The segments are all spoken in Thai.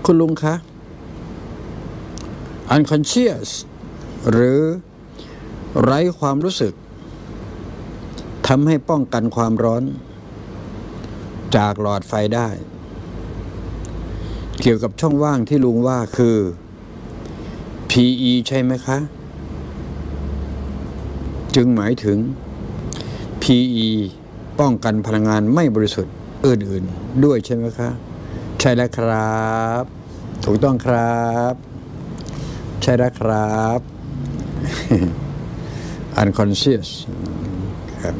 คุณลุงคะ unconscious หรือไร้ความรู้สึกทำให้ป้องกันความร้อนจากหลอดไฟได้เกี่ยวกับช่องว่างที่ลุงว่าคือ PE ใช่ไหมคะจึงหมายถึง PE ป้องกันพลังงานไม่บริสุทธิ์อื่นๆด้วยใช่ไหมคะใช่แล้วครับถูกต้องครับใช่แล้วครับ unconscious ครับ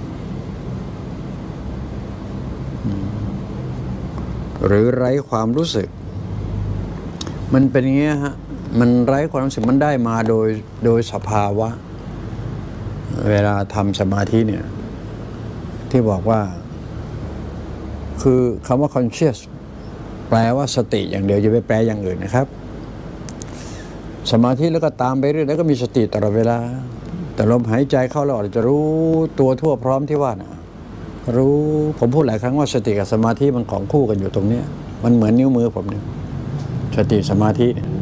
หรือไร้ความรู้สึกมันเป็นอย่างนี้ฮะมันไร้ความรู้สึกมันได้มาโดยสภาวะเวลาทำสมาธิเนี่ยที่บอกว่าคือคำว่า conscious แปลว่าสติอย่างเดียวอย่าไปแปลอย่างอื่นนะครับสมาธิแล้วก็ตามไปเรื่อยแล้วก็มีสติตลอดเวลาแต่ลมหายใจเข้าแล้วจะรู้ตัวทั่วพร้อมที่ว่านะรู้ผมพูดหลายครั้งว่าสติกับสมาธิมันของคู่กันอยู่ตรงนี้มันเหมือนนิ้วมือผมเนี่ยสติสมาธิเนี่ย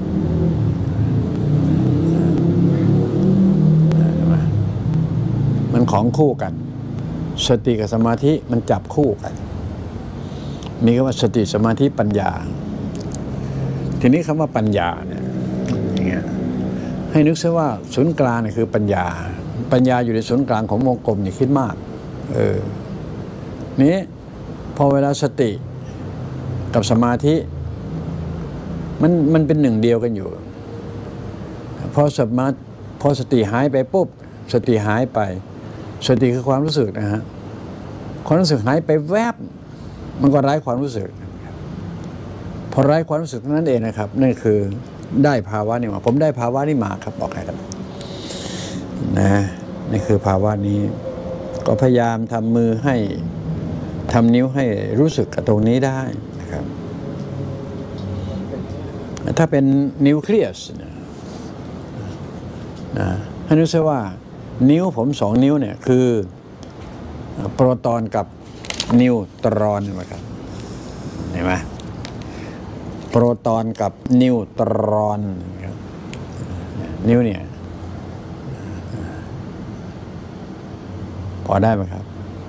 มันของคู่กันสติกับสมาธิมันจับคู่กันมีคำว่าสติสมาธิปัญญาทีนี้คำว่าปัญญาเนี่ยอย่างเงี้ยให้นึกซะว่าศูนย์กลางเนี่ยคือปัญญาอยู่ในศูนย์กลางของวงกลมอย่าคิดมากนี้พอเวลาสติกับสมาธิมันเป็นหนึ่งเดียวกันอยู่พอสติหายไปปุ๊บสติหายไปสติคือความรู้สึกนะฮะความรู้สึกหายไปแวบมันก็ไร้ความรู้สึกพอไร้ความรู้สึกนั่นเองนะครับนั่นคือได้ภาวะนี้มาผมได้ภาวะนี้มาครับบอกให้กันนะนี่คือภาวะนี้ก็พยายามทำมือให้ทำนิ้วให้รู้สึกกับตรงนี้ได้นะครับถ้าเป็นนิวเคลียสนะให้นึกซะว่านิ้วผม2 นิ้วเนี่ยคือโปรตอนกับนิวตรอนนะครับเห็นไหมโปรตอนกับนิวตรอนนิ้วเนี่ยพอได้ไหมครับ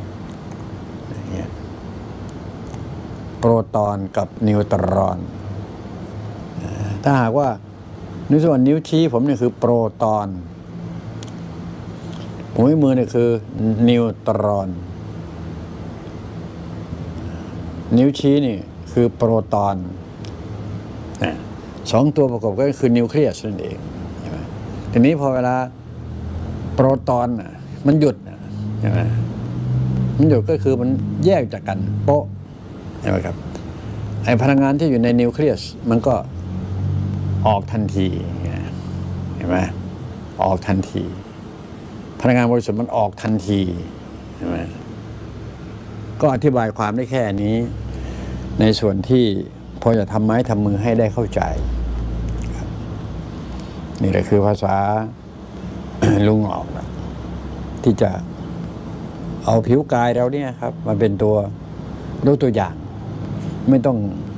โปรตอนกับนิวตรอนถ้าหากว่านิ้วส่วนนิ้วชี้ผมเนี่ยคือโปรตอนหัวมือเนี่ยคือนิวตรอนนิ้วชี้นี่คือโปรตอน2 ตัวประกอบก็คือนิวเคลียสนั่นเองใช่ไหมทีนี้พอเวลาโปรตอนมันหยุดใช่ไหมมันหยุดก็คือมันแยกจากกันโป๊ะใช่ไหมครับไอพลังงานที่อยู่ในนิวเคลียสมันก็ออกทันทีเห็นไหมออกทันทีพลังงานบริสุทธิ์มันออกทันทีใช่ไหมก็อธิบายความได้แค่นี้ในส่วนที่พอจะทำไม้ทำมือให้ได้เข้าใจนี่แหละคือภาษา ลุงออกนะที่จะเอาผิวกายเราเนี่ยครับมันเป็นตัวรู้ตัวอย่างไม่ต้อง